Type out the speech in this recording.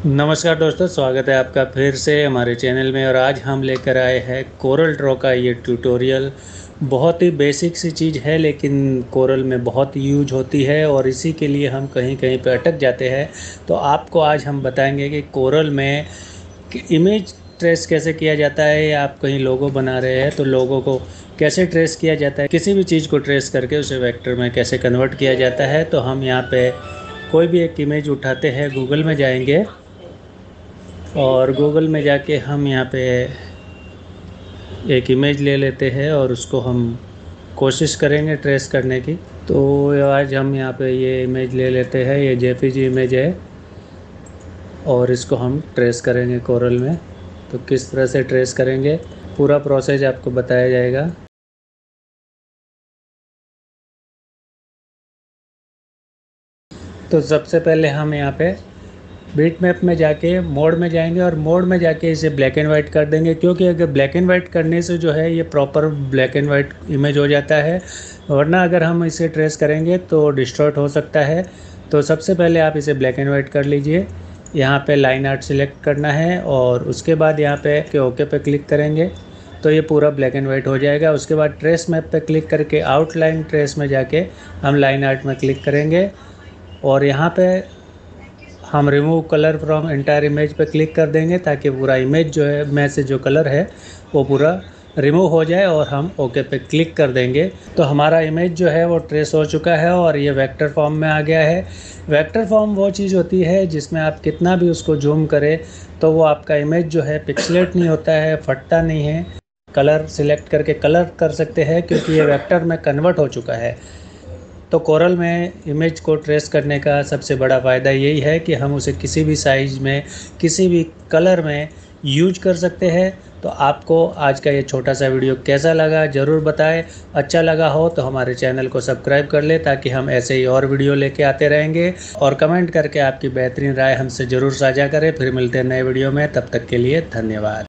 नमस्कार दोस्तों, स्वागत है आपका फिर से हमारे चैनल में। और आज हम लेकर आए हैं कोरल ड्रॉ का ये ट्यूटोरियल। बहुत ही बेसिक सी चीज़ है लेकिन कोरल में बहुत यूज होती है और इसी के लिए हम कहीं कहीं पे अटक जाते हैं। तो आपको आज हम बताएंगे कि कोरल में इमेज ट्रेस कैसे किया जाता है, या आप कहीं लोगो बना रहे हैं तो लोगो को कैसे ट्रेस किया जाता है, किसी भी चीज़ को ट्रेस करके उसे वेक्टर में कैसे कन्वर्ट किया जाता है। तो हम यहाँ पे कोई भी एक इमेज उठाते हैं, गूगल में जाएंगे और गूगल में जाके हम यहाँ पे एक इमेज ले लेते हैं और उसको हम कोशिश करेंगे ट्रेस करने की। तो आज हम यहाँ पे ये इमेज ले लेते हैं, ये जेपीजी इमेज है और इसको हम ट्रेस करेंगे कोरल में। तो किस तरह से ट्रेस करेंगे पूरा प्रोसेस आपको बताया जाएगा। तो सबसे पहले हम यहाँ पे बीट मैप में जाके मोड में जाएंगे और मोड में जाके इसे ब्लैक एंड वाइट कर देंगे, क्योंकि अगर ब्लैक एंड वाइट करने से जो है ये proper black and white image हो जाता है, वरना अगर हम इसे ट्रेस करेंगे तो डिस्टॉर्ट हो सकता है। तो सबसे पहले आप इसे ब्लैक एंड वाइट कर लीजिए। यहाँ पे लाइन आर्ट सिलेक्ट करना है और उसके बाद यहाँ पे ओके पे क्लिक करेंगे तो ये पूरा ब्लैक एंड वाइट हो जाएगा। उसके बाद ट्रेस मैप पे क्लिक करके आउटलाइन ट्रेस में जाके हम लाइन आर्ट में क्लिक करेंगे और यहाँ पे हम remove colour from entire image पे क्लिक कर देंगे ताकि पूरा इमेज जो है में से जो कलर है वो पूरा रिमूव हो जाए और हम ओके पे क्लिक कर देंगे। तो हमारा इमेज जो है वो ट्रेस हो चुका है और ये वेक्टर फॉर्म में आ गया है। वेक्टर फॉर्म वो चीज़ होती है जिसमें आप कितना भी उसको जूम करें तो वो आपका इमेज जो है पिक्सलेट नहीं होता है, फटता नहीं है। कलर सिलेक्ट करके कलर कर सकते हैं क्योंकि ये वेक्टर में कन्वर्ट हो चुका है। तो कोरल में इमेज को ट्रेस करने का सबसे बड़ा फ़ायदा यही है कि हम उसे किसी भी साइज़ में, किसी भी कलर में यूज कर सकते हैं। तो आपको आज का ये छोटा सा वीडियो कैसा लगा ज़रूर बताएं। अच्छा लगा हो तो हमारे चैनल को सब्सक्राइब कर ले ताकि हम ऐसे ही और वीडियो लेके आते रहेंगे। और कमेंट करके आपकी बेहतरीन राय हमसे ज़रूर साझा करें। फिर मिलते हैं नए वीडियो में, तब तक के लिए धन्यवाद।